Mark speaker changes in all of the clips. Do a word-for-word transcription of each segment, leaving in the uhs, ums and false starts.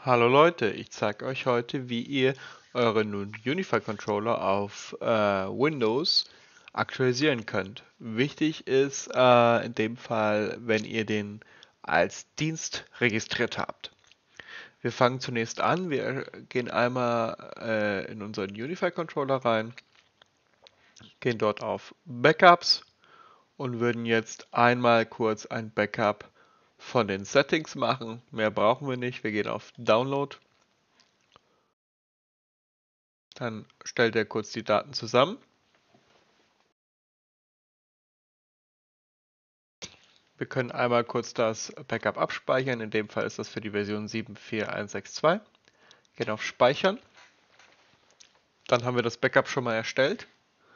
Speaker 1: Hallo Leute, ich zeige euch heute, wie ihr euren Unify Controller auf äh, Windows aktualisieren könnt. Wichtig ist äh, in dem Fall, wenn ihr den als Dienst registriert habt. Wir fangen zunächst an, wir gehen einmal äh, in unseren Unify Controller rein, gehen dort auf Backups und würden jetzt einmal kurz ein Backup von den Settings machen. Mehr brauchen wir nicht, wir gehen auf Download. Dann stellt er kurz die Daten zusammen. Wir können einmal kurz das Backup abspeichern. In dem Fall ist das für die Version sieben vier eins sechs zwei. Gehen auf Speichern. Dann haben wir das Backup schon mal erstellt.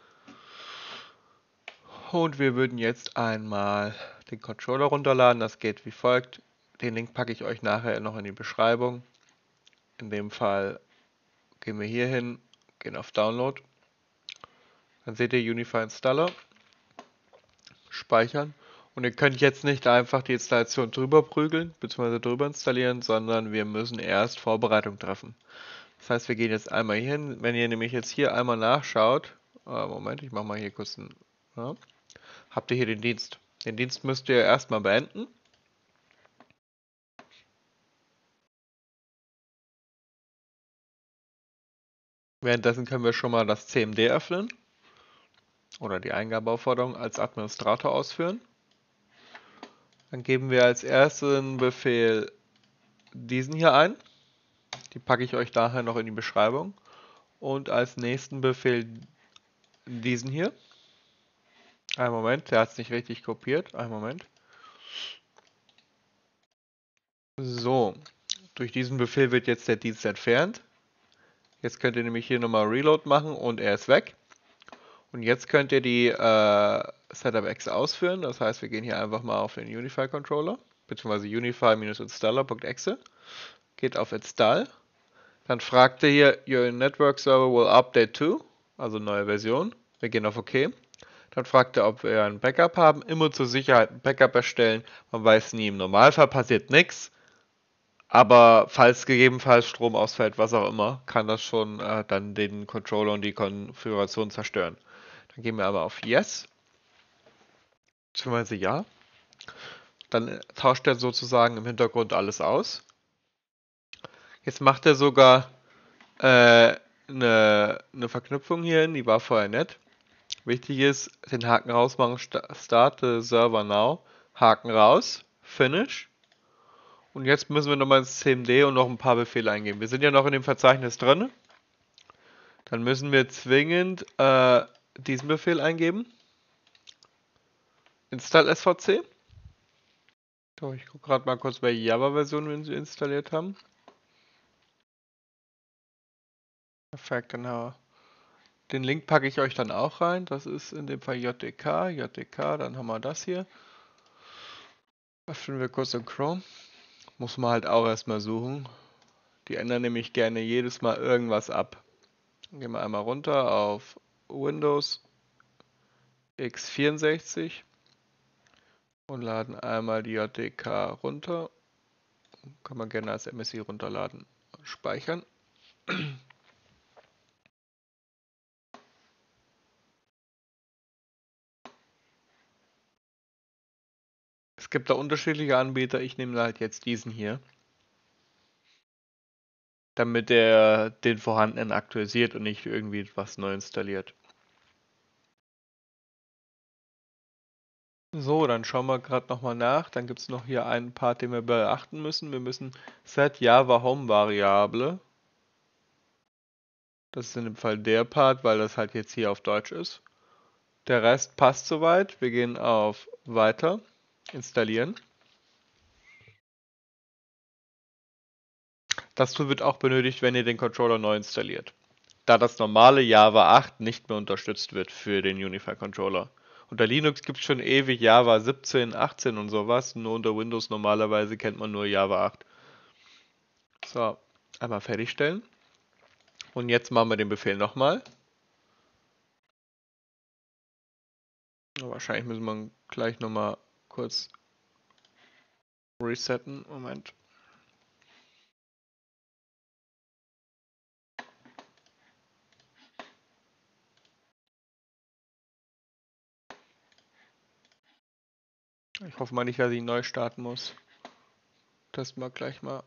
Speaker 1: Und wir würden jetzt einmal den Controller runterladen. Das geht wie folgt. Den Link packe ich euch nachher noch in die Beschreibung. In dem Fall gehen wir hier hin, gehen auf Download. Dann seht ihr Unify Installer. Speichern. Und ihr könnt jetzt nicht einfach die Installation drüber prügeln, bzw. drüber installieren, sondern wir müssen erst Vorbereitung treffen. Das heißt, wir gehen jetzt einmal hier hin. Wenn ihr nämlich jetzt hier einmal nachschaut, äh, Moment, ich mache mal hier kurz einen, ja, habt ihr hier den Dienst. Den Dienst müsst ihr erstmal beenden. Währenddessen können wir schon mal das C M D öffnen oder die Eingabeaufforderung als Administrator ausführen. Dann geben wir als ersten Befehl diesen hier ein. Die packe ich euch daher noch in die Beschreibung. Und als nächsten Befehl diesen hier. Einen Moment, der hat es nicht richtig kopiert. Einen Moment. So, durch diesen Befehl wird jetzt der Dienst entfernt. Jetzt könnt ihr nämlich hier nochmal Reload machen und er ist weg. Und jetzt könnt ihr die äh, Setup-Exe ausführen. Das heißt, wir gehen hier einfach mal auf den Unify Controller, beziehungsweise unify-installer.exe. Geht auf Install. Dann fragt er hier, your network server will update to, also neue Version. Wir gehen auf OK. Dann fragt er, ob wir ein Backup haben. Immer zur Sicherheit ein Backup erstellen. Man weiß nie, im Normalfall passiert nichts. Aber falls gegebenenfalls Strom ausfällt, was auch immer, kann das schon äh, dann den Controller und die Konfiguration zerstören. Dann gehen wir aber auf Yes. Beziehungsweise Ja. Dann tauscht er sozusagen im Hintergrund alles aus. Jetzt macht er sogar äh, eine, eine Verknüpfung hier hin, die war vorher nett. Wichtig ist, den Haken rausmachen, Start the Server Now, Haken raus, Finish. Und jetzt müssen wir nochmal ins C M D und noch ein paar Befehle eingeben. Wir sind ja noch in dem Verzeichnis drin. Dann müssen wir zwingend äh, diesen Befehl eingeben. Install S V C. So, ich gucke gerade mal kurz, welche Java-Version wir installiert haben. Perfekt, genau. Den Link packe ich euch dann auch rein. Das ist in dem Fall J D K. J D K, dann haben wir das hier. Öffnen wir kurz in Chrome. Muss man halt auch erstmal suchen. Die ändern nämlich gerne jedes Mal irgendwas ab. Dann gehen wir einmal runter auf Windows x vierundsechzig und laden einmal die J D K runter. Kann man gerne als M S I runterladen. Speichern. Es gibt da unterschiedliche Anbieter. Ich nehme halt jetzt diesen hier, damit er den vorhandenen aktualisiert und nicht irgendwie was neu installiert. So, dann schauen wir gerade nochmal nach. Dann gibt es noch hier einen Part, den wir beachten müssen. Wir müssen set Java Home Variable. Das ist in dem Fall der Part, weil das halt jetzt hier auf Deutsch ist. Der Rest passt soweit. Wir gehen auf Weiter, installieren. Das Tool wird auch benötigt, wenn ihr den Controller neu installiert, da das normale Java acht nicht mehr unterstützt wird für den Unify Controller. Unter Linux gibt es schon ewig Java siebzehn, achtzehn und sowas, nur unter Windows normalerweise kennt man nur Java acht. So, einmal fertigstellen. Und jetzt machen wir den Befehl nochmal. Wahrscheinlich müssen wir gleich nochmal kurz resetten. Moment. Ich hoffe mal nicht, dass ich neu starten muss. Testen wir gleich mal.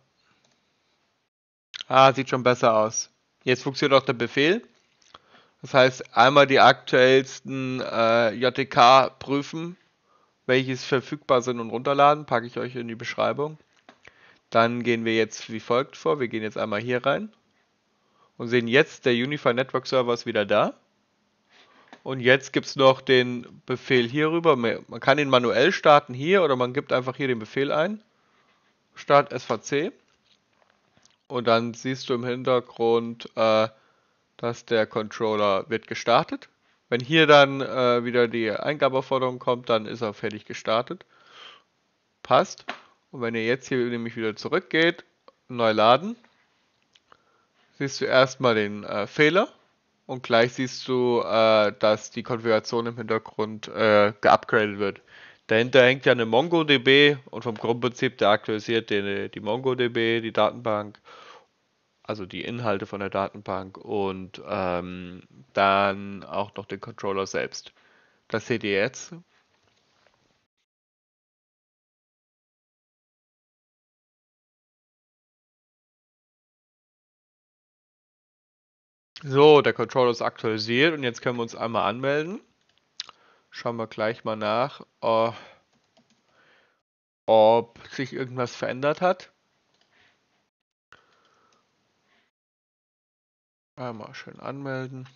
Speaker 1: Ah, sieht schon besser aus. Jetzt funktioniert auch der Befehl. Das heißt, einmal die aktuellsten äh, J T K prüfen, welches verfügbar sind und runterladen. Packe ich euch in die Beschreibung. Dann gehen wir jetzt wie folgt vor. Wir gehen jetzt einmal hier rein und sehen jetzt, der Unified Network Server ist wieder da. Und jetzt gibt es noch den Befehl hier rüber. Man kann ihn manuell starten hier oder man gibt einfach hier den Befehl ein. Start S V C. Und dann siehst du im Hintergrund, äh, dass der Controller wird gestartet. Wenn hier dann äh, wieder die Eingabeaufforderung kommt, dann ist er fertig gestartet. Passt. Und wenn ihr jetzt hier nämlich wieder zurückgeht, neu laden, siehst du erstmal den äh, Fehler und gleich siehst du, äh, dass die Konfiguration im Hintergrund äh, geupgradet wird. Dahinter hängt ja eine MongoDB und vom Grundprinzip, der aktualisiert die, die MongoDB, die Datenbank, also die Inhalte von der Datenbank und ähm, dann auch noch den Controller selbst. Das seht ihr jetzt. So, der Controller ist aktualisiert und jetzt können wir uns einmal anmelden. Schauen wir gleich mal nach, oh, ob sich irgendwas verändert hat. Einmal schön anmelden.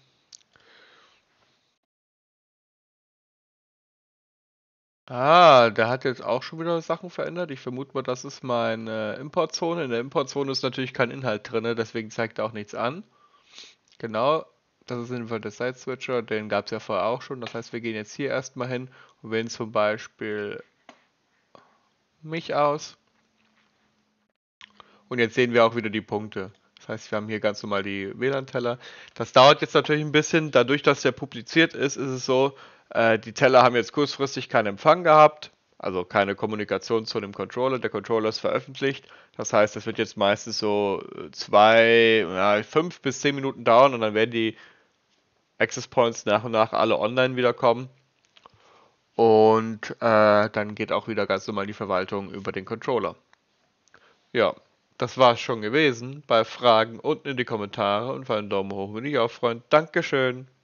Speaker 1: Ah, der hat jetzt auch schon wieder Sachen verändert. Ich vermute mal, das ist meine Importzone. In der Importzone ist natürlich kein Inhalt drin, deswegen zeigt er auch nichts an. Genau, das ist jedenfalls der Site Switcher, den gab es ja vorher auch schon. Das heißt, wir gehen jetzt hier erstmal hin und wählen zum Beispiel mich aus. Und jetzt sehen wir auch wieder die Punkte. Das heißt, wir haben hier ganz normal die W L A N-Teller. Das dauert jetzt natürlich ein bisschen. Dadurch, dass der publiziert ist, ist es so, äh, die Teller haben jetzt kurzfristig keinen Empfang gehabt. Also keine Kommunikation zu dem Controller. Der Controller ist veröffentlicht. Das heißt, das wird jetzt meistens so zwei, ja, fünf bis zehn Minuten dauern und dann werden die Access Points nach und nach alle online wiederkommen. Und äh, dann geht auch wieder ganz normal die Verwaltung über den Controller. Ja, das war's schon gewesen. Bei Fragen unten in die Kommentare und für einen Daumen hoch würde ich auch freuen. Dankeschön.